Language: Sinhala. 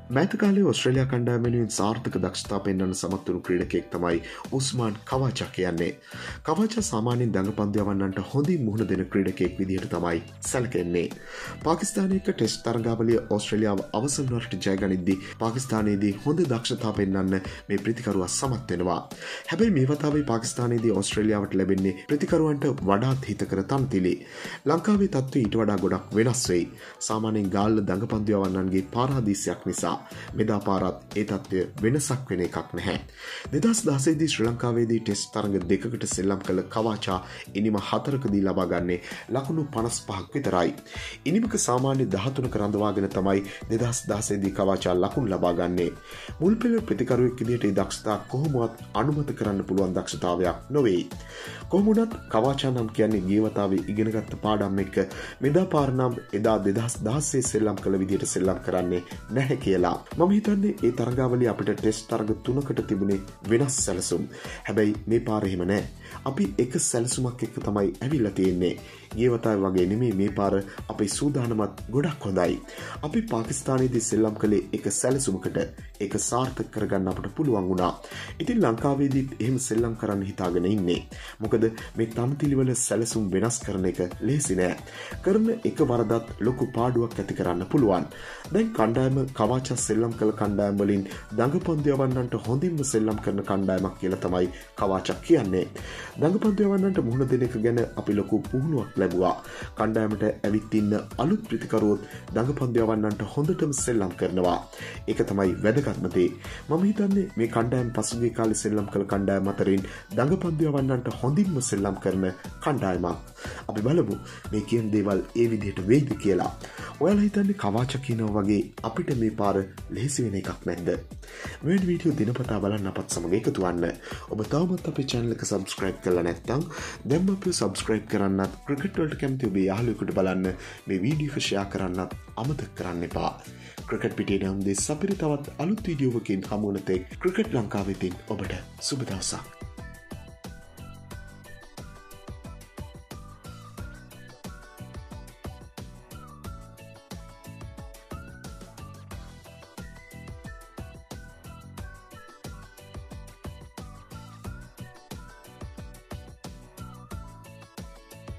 මෑත කාලේ ඔස්ට්‍රේලියා කණ්ඩායම වෙනුවෙන් සාර්ථක දක්ෂතා පෙන්වන්න සමත් වුණු ක්‍රීඩකයෙක් තමයි උස්මාන් කවාචා කියන්නේ. කවාචා සාමාන්‍යයෙන් දඟපන්දු යවන්නන්ට හොඳින් මුහුණ දෙන ක්‍රීඩකයෙක් විදිහට තමයි සැලකෙන්නේ. පාකිස්තානයේ ටෙස්ට් තරගාවලිය ඕස්ට්‍රේලියාව අවසන් වරට ජය ගනිද්දී පාකිස්තානයේදී හොඳ දක්ෂතා පෙන්වන්න මේ ප්‍රතිකරුවා සමත් වෙනවා. හැබැයි මේ වතාවේ පාකිස්තානයේදී ඕස්ට්‍රේලියාවට ලැබෙන්නේ ප්‍රතිකරුවන්ට වඩාත් හිතකර තනතිලි. ලංකාවේ තත්ත්වය ඊට වඩා ගොඩක් වෙනස් වෙයි. සාමාන්‍යයෙන් ගාල්ල දඟපන්දු යවන්නන්ගේ පාරාදීසයක් නිසා මෙදා පාරත් ඒ තත්ත්වය වෙනසක් වෙන එකක් නැහැ. 2016 දී ශ්‍රී ලංකාවේදී ටෙස්ට් තරඟ දෙකකට සෙල්ලම් කළ කවාචා ඉනිම 4කදී ලබා ගන්නේ ලකුණු 55ක් විතරයි. ඉනිමක සාමාන්‍ය 13ක රඳවාගෙන තමයි 2016 දී කවාචා ලකුණු ලබා ගන්නේ. මුල් පෙළ ප්‍රතිකරුවෙක් විදිහට ඒ දක්ෂතා කොහොමවත් අනුමත කරන්න පුළුවන් දක්ෂතාවයක් නොවේ. කොහොම වුණත් කවාචා නම් කියන්නේ ගිය වතාවේ ඉගෙනගත්ත පාඩම් එක්ක මෙදා පාර නම් එදා 2016 සෙල්ලම් කළ විදිහට සෙල්ලම් කරන්නේ නැහැ කියලා. මම හිතන්නේ ඒ තරගාවලිය අපිට ටෙස්ට් තරග 3කට තිබුණේ වෙනස් සැලසුම්. හැබැයි මේ පාර එහෙම නැහැ. අපි එක සැලසුමක් එක්ක තමයි ඇවිල්ලා තියෙන්නේ. ගිය වතාවේ වගේ නෙමෙයි මේ පාර අපේ සූදානමත් ගොඩක් හොඳයි. අපි පාකිස්තානයේදී සෙල්ලම් කළේ එක සැලසුමකට. ඒක සාර්ථක කරගන්න අපට පුළුවන් වුණා. ඉතින් ලංකාවේදීත් එහෙම සෙල්ලම් කරන්න හිතාගෙන ඉන්නේ. මොකද මේ තම්තිලිවල සැලසුම් වෙනස් කරන එක ලේසි නෑ. කරන එක වරදත් ලොකු පාඩුවක් ඇති කරන්න පුළුවන්. දැන් කණ්ඩායම කවාචා සෙල්ලම් කළ කණ්ඩායම් වලින් දඟපන්දු යවන්නන්ට හොඳින්ම සෙල්ලම් කරන කණ්ඩායමක් කියලා තමයි කවාචා කියන්නේ. දඟපන්දු යවන්නන්ට මුහුණ දෙන එක ගැන අපි ලොකු පුහුණුවක් ලැබුවා. කණ්ඩායමට ඇවිත් ඉන්න අලුත් ප්‍රතිකරුවොත් දඟපන්දු යවන්නන්ට හොඳටම සෙල්ලම් කරනවා. ඒක තමයි වැදගත්ම දේ. මම හිතන්නේ මේ කණ්ඩායම පසුගිය කාලේ සෙල්ලම් කළ කණ්ඩායම් අතරින් දඟපන්දු යවන්නන්ට හොඳින්ම සෙල්ලම් කරන කණ්ඩායමක්. අපි බලමු මේ කියන දේවල් ඒ විදිහට වෙයිද කියලා. ඔයාලා හිතන්නේ කවාචා කියනවා වගේ අපිට මේ පාර ලෙහෙසි වෙන එකක් නැද්ද? මේ වීඩියෝ දිනපතා බලන්න අපත් සමග එකතු වෙන්න. ඔබ තවමත් අපේ channel එක subscribe කරලා නැත්නම් දැන්ම අපිව subscribe කරන්නත්, ක්‍රිකට් වලට කැමති ඔබේ යාළුවෙකුට බලන්න මේ වීඩියෝ එක share කරන්නත් අමතක කරන්න එපා. ක්‍රිකට් පිටියේ නම් දෙස් අපිට තවත් අලුත් වීඩියෝවකින් හමු වෙන තෙක් ක්‍රිකට් ලංකාවෙන් ඔබට සුබ දවසක්.